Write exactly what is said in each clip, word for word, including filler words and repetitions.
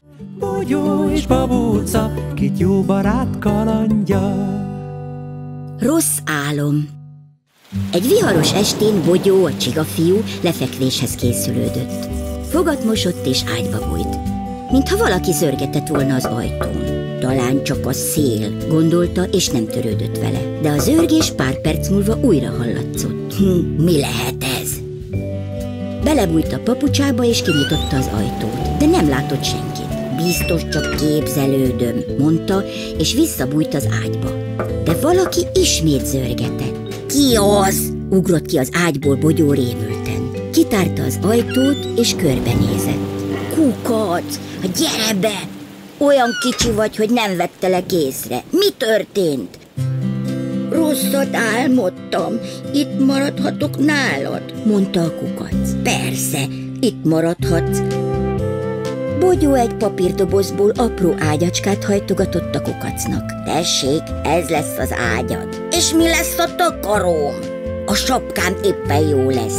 Bogyó és babóca, két jó barát kalandja. Rossz álom. Egy viharos estén Bogyó, a csigafiú lefekvéshez készülődött. Fogat mosott és ágyba bújt, mintha valaki zörgetett volna az ajtón. Talán csak a szél, gondolta, és nem törődött vele. De a zörgés pár perc múlva újra hallatszott. Hm, mi lehet ez? Belebújt a papucsába és kinyitotta az ajtót, de nem látott senkit. Biztos csak képzelődöm, mondta, és visszabújt az ágyba. De valaki ismét zörgetett. Ki az? Ugrott ki az ágyból Bogyó rémülten. Kitárta az ajtót, és körbenézett. Kukac, gyere be! Olyan kicsi vagy, hogy nem vettelek észre. Mi történt? Rosszat álmodtam. Itt maradhatok nálad, mondta a kukac. Persze, itt maradhatsz. Bogyó egy papírdobozból apró ágyacskát hajtogatott a kukacnak. Tessék, ez lesz az ágyad. És mi lesz a takaróm? A sapkám éppen jó lesz.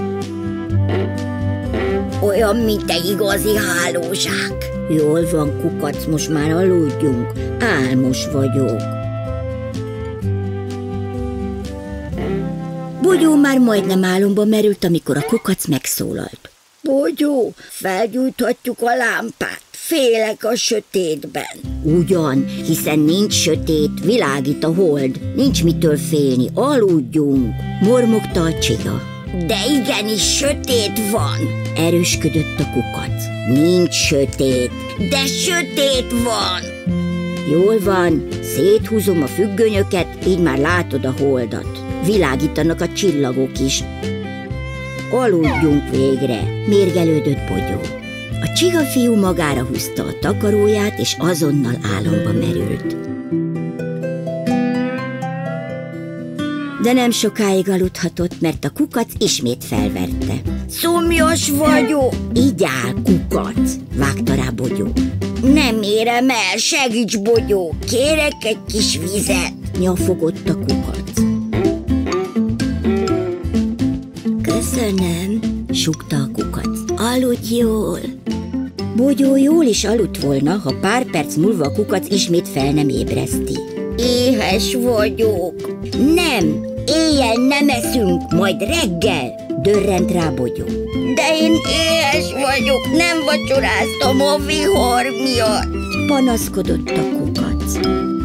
Olyan, mint egy igazi hálózsák. Jól van, kukac, most már aludjunk. Álmos vagyok. Bogyó már majdnem álomba merült, amikor a kukac megszólalt. Bogyó, felgyújthatjuk a lámpát. Félek a sötétben. Ugyan, hiszen nincs sötét, világít a hold. Nincs mitől félni, aludjunk, mormogta a csiga. De igenis sötét van, erősködött a kukac. Nincs sötét, de sötét van. Jól van, széthúzom a függönyöket, így már látod a holdat. Világítanak a csillagok is. Aludjunk végre, mérgelődött Bogyó. A csigafiú magára húzta a takaróját, és azonnal álomba merült. De nem sokáig aludhatott, mert a kukac ismét felverte. Szomjas vagyok! Így áll, kukac, vágta rá Bogyó. Nem érem el, segíts, Bogyó, kérek egy kis vizet, nyafogott a kukac. Köszönöm, sukta a kukac. Aludj jól. Bogyó jól is aludt volna, ha pár perc múlva a kukac ismét fel nem ébreszti. Éhes vagyok. Nem, éjjel nem eszünk, majd reggel, dörrent rá Bogyó. De én éhes vagyok, nem vacsoráztam a vihar miatt, panaszkodott a kukac.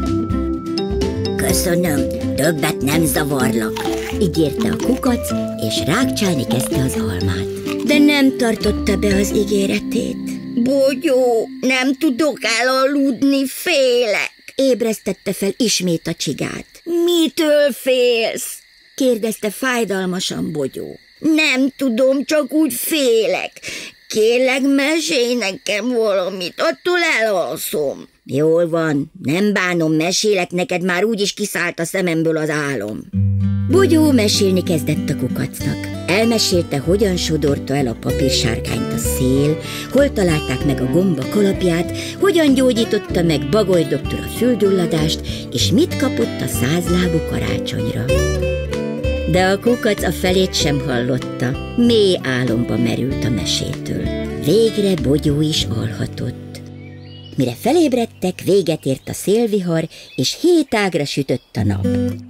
Köszönöm, többet nem zavarlak, ígérte a kukac, és rákcsálni kezdte az almát. De nem tartotta be az ígéretét. Bogyó, nem tudok elaludni, félek, ébresztette fel ismét a csigát. Mitől félsz? kérdezte fájdalmasan Bogyó. Nem tudom, csak úgy félek. Kérlek, mesélj nekem valamit, attól elalszom. Jól van, nem bánom, mesélek neked, már úgyis kiszállt a szememből az álom. Bogyó mesélni kezdett a kukacnak. Elmesélte, hogyan sodorta el a papírsárkányt a szél, hol találták meg a gomba kalapját, hogyan gyógyította meg Bagoly doktor a fülgyulladást, és mit kapott a százlábú karácsonyra. De a kukac a felét sem hallotta, mély álomba merült a mesétől. Végre Bogyó is alhatott. Mire felébredtek, véget ért a szélvihar, és hét ágra sütött a nap.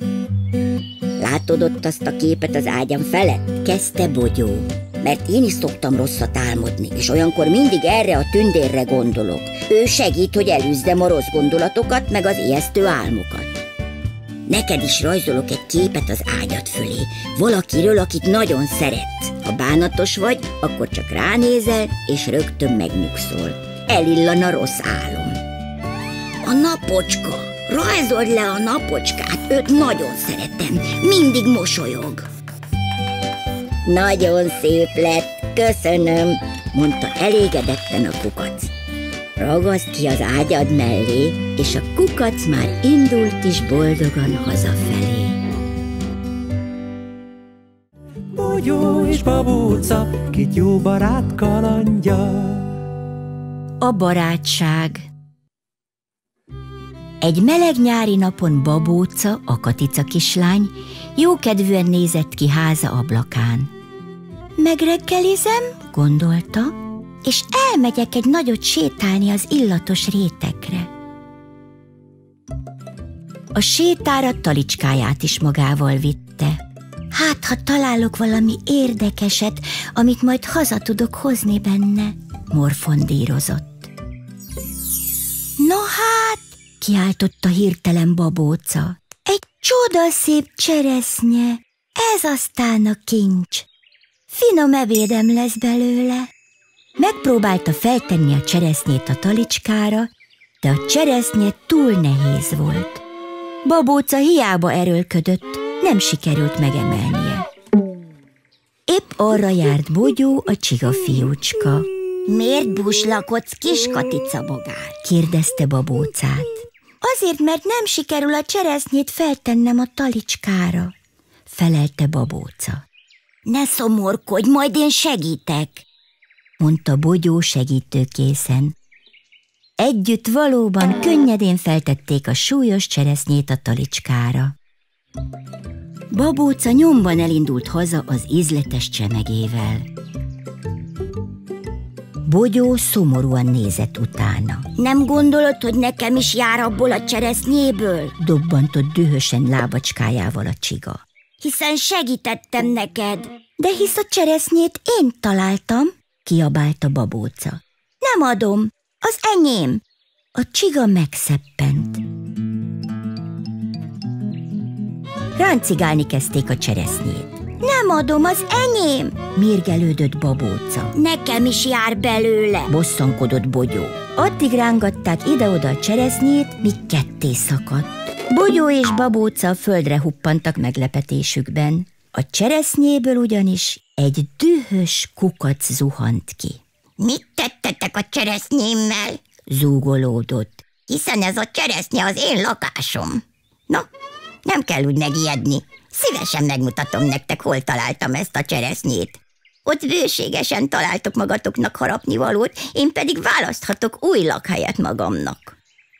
Látod ott azt a képet az ágyam felett? Kezdte Bogyó. Mert én is szoktam rosszat álmodni, és olyankor mindig erre a tündérre gondolok. Ő segít, hogy elűzzem a rossz gondolatokat, meg az ijesztő álmokat. Neked is rajzolok egy képet az ágyad fölé, valakiről, akit nagyon szeretsz. Ha bánatos vagy, akkor csak ránézel, és rögtön megnyugszol. Elillan a rossz álom. A napocska. Rajzold le a napocskát, őt nagyon szeretem, mindig mosolyog. Nagyon szép lett, köszönöm, mondta elégedetten a kukac. Ragaszd ki az ágyad mellé, és a kukac már indult is boldogan hazafelé. Bogyó és babóca, két jó barát kalandja. A barátság. Egy meleg nyári napon Babóca, a Katica kislány, jókedvűen nézett ki háza ablakán. Megreggelizem, gondolta, és elmegyek egy nagyot sétálni az illatos rétekre. A sétára talicskáját is magával vitte. Hát, ha találok valami érdekeset, amit majd haza tudok hozni benne, morfondírozott. No hát, kiáltotta hirtelen Babóca. Egy csodaszép cseresznye, ez aztán a kincs. Finom ebédem lesz belőle. Megpróbálta feltenni a cseresznyét a talicskára, de a cseresznye túl nehéz volt. Babóca hiába erőlködött, nem sikerült megemelnie. Épp arra járt Bogyó, a csigafiúcska. Miért buslakodsz, kis katicabogár? Kérdezte Babócát. Azért, mert nem sikerül a cseresznyét feltennem a talicskára, felelte Babóca. Ne szomorkodj, majd én segítek, mondta Bogyó segítőkészen. Együtt valóban könnyedén feltették a súlyos cseresznyét a talicskára. Babóca nyomban elindult haza az ízletes csemegével. Bogyó szomorúan nézett utána. Nem gondolod, hogy nekem is jár abból a cseresznyéből? Dobbantott dühösen lábacskájával a csiga. Hiszen segítettem neked. De hisz a cseresznyét én találtam, kiabálta Babóca. Nem adom, az enyém. A csiga megszeppent. Ráncigálni kezdték a cseresznyét. Nem adom, az enyém, mérgelődött Babóca. Nekem is jár belőle, bosszankodott Bogyó. Addig rángatták ide-oda a cseresznyét, míg ketté szakadt. Bogyó és Babóca a földre huppantak meglepetésükben. A cseresznyéből ugyanis egy dühös kukac zuhant ki. Mit tettetek a cseresznyémmel? Zúgolódott. Hiszen ez a cseresznye az én lakásom. Na, nem kell úgy megijedni. Szívesen megmutatom nektek, hol találtam ezt a cseresznyét. Ott bőségesen találtok magatoknak harapnivalót, én pedig választhatok új lakhelyet magamnak.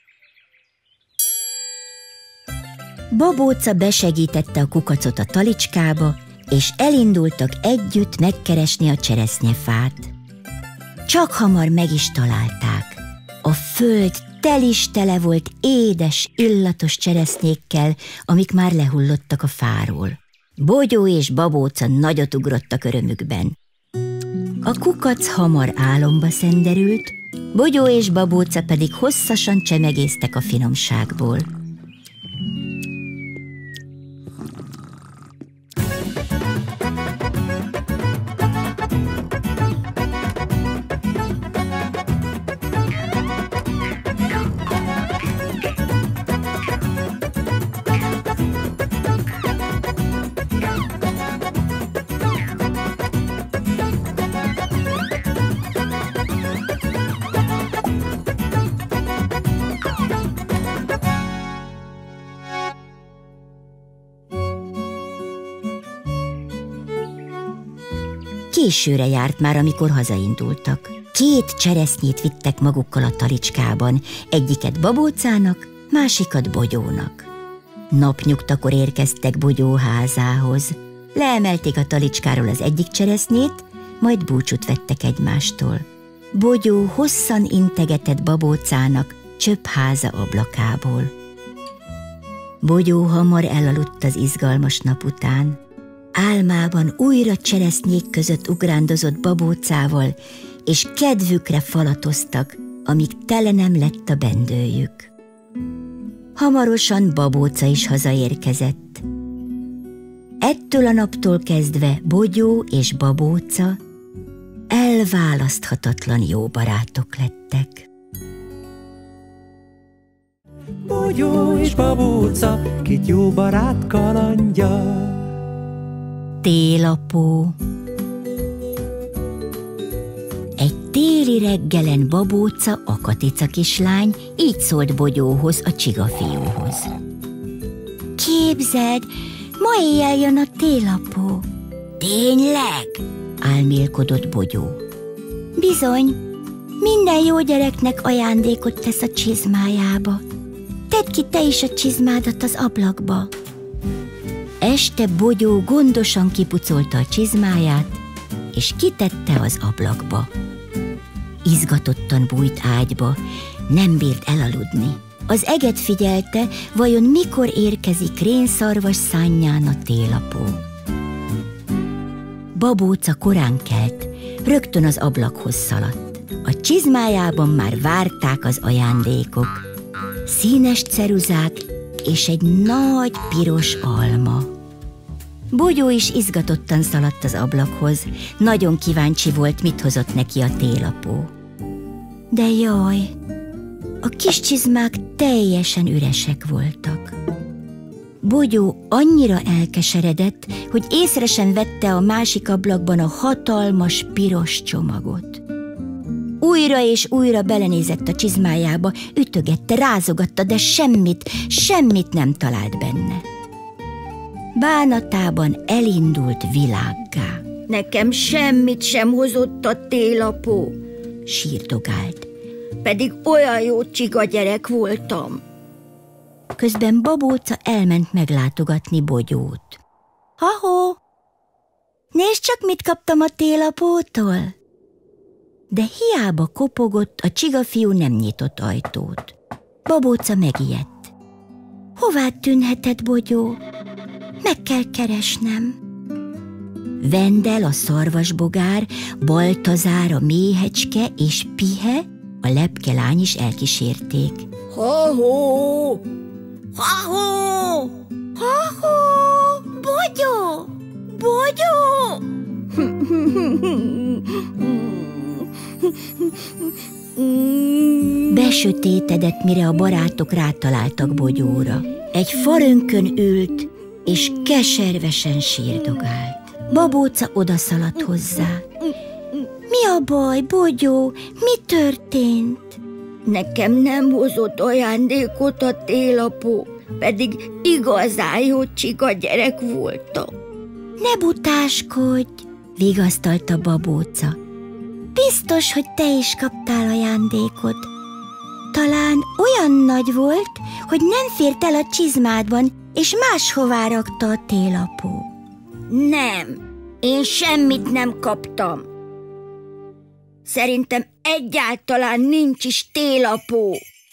Babóca besegítette a kukacot a talicskába, és elindultak együtt megkeresni a cseresznyefát. Csak hamar meg is találták. A föld tel is tele volt édes, illatos cseresznyékkel, amik már lehullottak a fáról. Bogyó és Babóca nagyot ugrottak örömükben. A kukac hamar álomba szenderült, Bogyó és Babóca pedig hosszasan csemegésztek a finomságból. Későre járt már, amikor hazaindultak. Két cseresznyét vittek magukkal a talicskában, egyiket Babócának, másikat Bogyónak. Napnyugtakor érkeztek Bogyó házához. Leemelték a talicskáról az egyik cseresznyét, majd búcsút vettek egymástól. Bogyó hosszan integetett Babócának csöppháza ablakából. Bogyó hamar elaludt az izgalmas nap után. Álmában újra cseresznyék között ugrándozott Babócával, és kedvükre falatoztak, amíg tele nem lett a bendőjük. Hamarosan Babóca is hazaérkezett. Ettől a naptól kezdve Bogyó és Babóca elválaszthatatlan jó barátok lettek. Bogyó és Babóca, két jó barát kalandja. Télapó. Egy téli reggelen Babóca, a katica kislány, így szólt Bogyóhoz, a csigafiúhoz. Képzeld, ma éjjel jön a télapó. Tényleg? Álmélkodott Bogyó. Bizony, minden jó gyereknek ajándékot tesz a csizmájába. Tedd ki te is a csizmádat az ablakba. Este Bogyó gondosan kipucolta a csizmáját, és kitette az ablakba. Izgatottan bújt ágyba, nem bírt elaludni. Az eget figyelte, vajon mikor érkezik rénszarvas szánján a télapó. Babóca korán kelt, rögtön az ablakhoz szaladt. A csizmájában már várták az ajándékok. Színes ceruzák és egy nagy piros alma. Bogyó is izgatottan szaladt az ablakhoz, nagyon kíváncsi volt, mit hozott neki a télapó. De jaj, a kis csizmák teljesen üresek voltak. Bogyó annyira elkeseredett, hogy észre sem vette a másik ablakban a hatalmas piros csomagot. Újra és újra belenézett a csizmájába, ütögette, rázogatta, de semmit, semmit nem talált benne. Bánatában elindult világgá. Nekem semmit sem hozott a télapó, sírdogált. Pedig olyan jó csiga gyerek voltam. Közben Babóca elment meglátogatni Bogyót. Ha-hó, nézd csak, mit kaptam a télapótól! De hiába kopogott, a csigafiú nem nyitott ajtót. Babóca megijedt. Hová tűnhetett Bogyó? Meg kell keresnem. Vendel, a szarvasbogár, Baltazár, a méhecske és Pihe, a lepkelány is elkísérték. Ha-hó! Ha-hó! Ha-hó! Bogyó! Bogyó! Besötétedett, mire a barátok rátaláltak Bogyóra. Egy farönkön ült, és keservesen sírdogált. Babóca odaszaladt hozzá. Mi a baj, Bogyó? Mi történt? Nekem nem hozott ajándékot a télapó, pedig igazán jó csiga gyerek voltam. Ne butáskodj, vigasztalta Babóca. Biztos, hogy te is kaptál ajándékot. Talán olyan nagy volt, hogy nem fért el a csizmádban, és máshová rakta a télapó. Nem, én semmit nem kaptam. Szerintem egyáltalán nincs is télapó.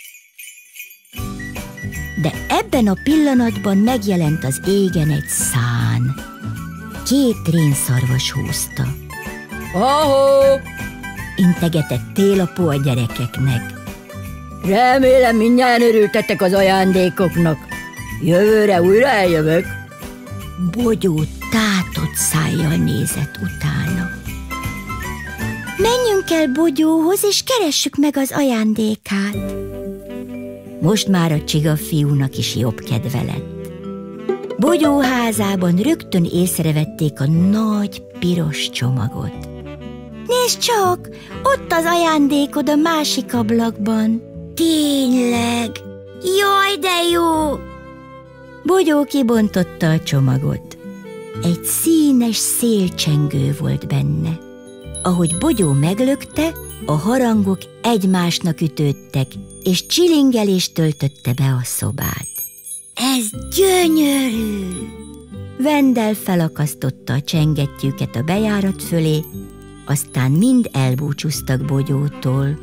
De ebben a pillanatban megjelent az égen egy szán. Két rénszarvas húzta. Ha-hó! Integetett télapó a gyerekeknek. Remélem, mindjárt örültetek az ajándékoknak. Jövőre újra eljövök. Bogyó tátott szájjal nézett utána. Menjünk el Bogyóhoz, és keressük meg az ajándékát. Most már a csigafiúnak is jobb kedve lett. Bogyó házában rögtön észrevették a nagy piros csomagot. Nézd csak, ott az ajándékod a másik ablakban. Tényleg? Jaj, de jó! Bogyó kibontotta a csomagot. Egy színes szélcsengő volt benne. Ahogy Bogyó meglökte, a harangok egymásnak ütődtek, és csilingelés töltötte be a szobát. Ez gyönyörű! Vendel felakasztotta a csengettyűket a bejárat fölé, aztán mind elbúcsúztak Bogyótól.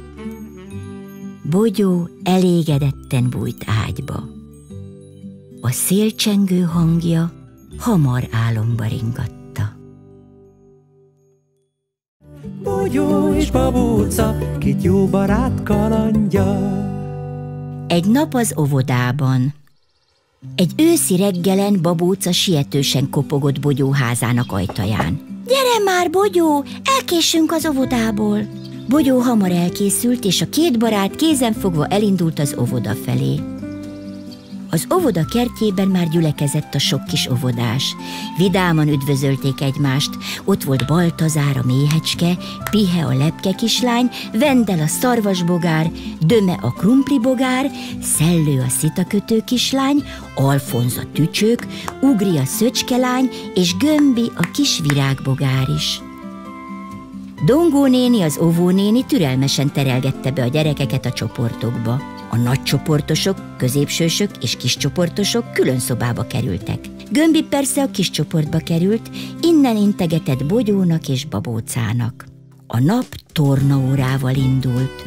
Bogyó elégedetten bújt ágyba. A szélcsengő hangja hamar álomba ringatta. Bogyó és Babóca, két jó barát kalandja. Egy nap az óvodában. Egy őszi reggelen Babóca sietősen kopogott Bogyó házának ajtaján. Gyere már, Bogyó, elkésünk az óvodából. Bogyó hamar elkészült, és a két barát kézenfogva elindult az óvoda felé. Az óvoda kertjében már gyülekezett a sok kis óvodás. Vidáman üdvözölték egymást, ott volt Baltazár a méhecske, Pihe a lepke kislány, Vendel a szarvasbogár, Döme a krumplibogár, Szellő a szitakötő kislány, Alfonz a tücsök, Ugri a szöcskelány, és Gömbi a kis virágbogár is. Dongó néni, az óvónéni türelmesen terelgette be a gyerekeket a csoportokba. A nagy csoportosok, középsősök és kis csoportosok külön szobába kerültek. Gömbi persze a kis csoportba került, innen integetett Bogyónak és Babócának. A nap tornaórával indult.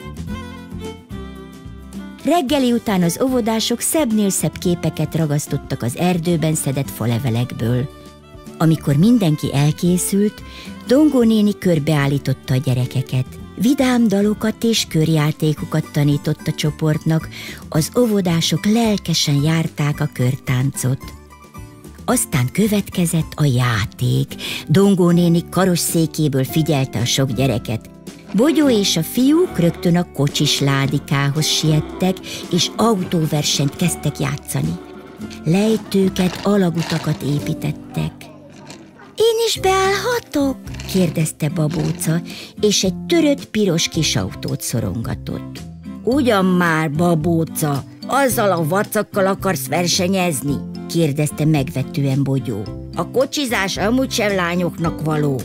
Reggeli után az óvodások szebbnél szebb képeket ragasztottak az erdőben szedett falevelekből. Amikor mindenki elkészült, Dongó néni körbeállította a gyerekeket. Vidám dalokat és körjátékokat tanított a csoportnak, az óvodások lelkesen járták a körtáncot. Aztán következett a játék. Dongó néni karosszékéből figyelte a sok gyereket. Bogyó és a fiúk rögtön a kocsis ládikához siettek, és autóversenyt kezdtek játszani. Lejtőket, alagutakat építettek. Én is beállhatok? Kérdezte Babóca, és egy törött piros kis autót szorongatott. Ugyan már, Babóca, azzal a vacakkal akarsz versenyezni? Kérdezte megvetően Bogyó. A kocsizás amúgy sem lányoknak való.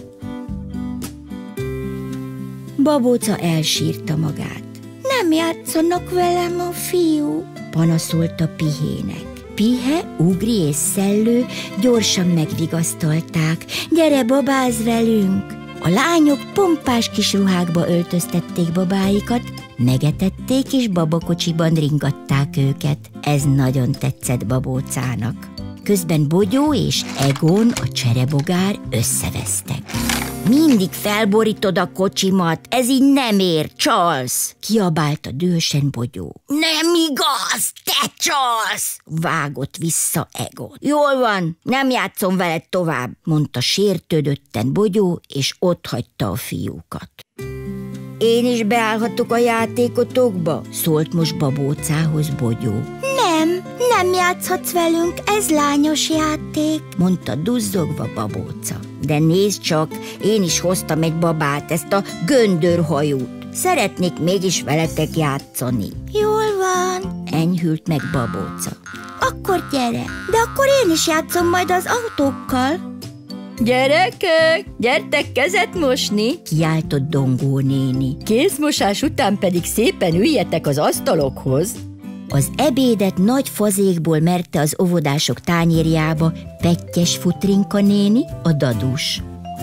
Babóca elsírta magát. Nem játszanak velem a fiú, panaszolta Pihének. Pihe, Ugri és Szellő gyorsan megvigasztalták. Gyere, babázz velünk! A lányok pompás kis ruhákba öltöztették babáikat, megetették és babakocsiban ringatták őket. Ez nagyon tetszett Babócának. Közben Bogyó és Egon, a cserebogár, összevesztek. Mindig felborítod a kocsimat, ez így nem ér, csalsz! Kiabálta dühösen Bogyó. Nem igaz, te csalsz! Vágott vissza Egon. Jól van, nem játszom veled tovább, mondta sértődötten Bogyó, és otthagyta a fiúkat. Én is beállhatok a játékotokba? Szólt most Babócához Bogyó. Nem, nem játszhatsz velünk, ez lányos játék, mondta duzzogva Babóca. De nézd csak, én is hoztam egy babát, ezt a göndörhajót. Szeretnék mégis veletek játszani. Jól van, enyhült meg Babóca. Akkor gyere, de akkor én is játszom majd az autókkal. Gyerekek, gyertek kezet mosni, kiáltott Dongó néni. Kézmosás után pedig szépen üljetek az asztalokhoz. Az ebédet nagy fazékból merte az óvodások tányérjába Pettyes Futrinka néni, a dadus.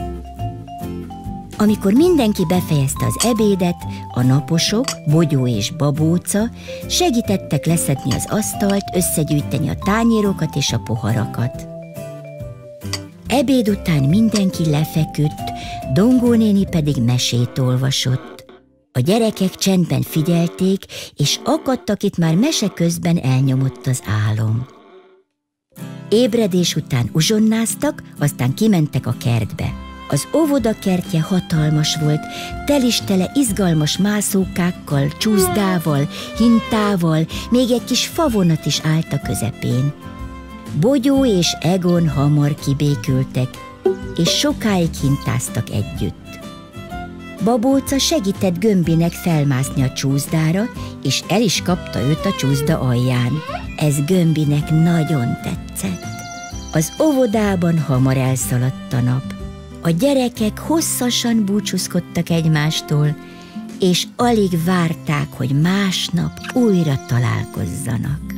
Amikor mindenki befejezte az ebédet, a naposok, Bogyó és Babóca segítettek leszedni az asztalt, összegyűjteni a tányérokat és a poharakat. Ebéd után mindenki lefeküdt, Dongó néni pedig mesét olvasott. A gyerekek csendben figyelték, és akadtak, itt már mese közben elnyomott az álom. Ébredés után uzsonnáztak, aztán kimentek a kertbe. Az óvoda kertje hatalmas volt, telistele izgalmas mászókákkal, csúszdával, hintával, még egy kis favonat is állt a közepén. Bogyó és Egon hamar kibékültek, és sokáig hintáztak együtt. Babóca segített Gömbinek felmászni a csúszdára, és el is kapta őt a csúszda alján. Ez Gömbinek nagyon tetszett. Az óvodában hamar elszaladt a nap. A gyerekek hosszasan búcsúzkodtak egymástól, és alig várták, hogy másnap újra találkozzanak.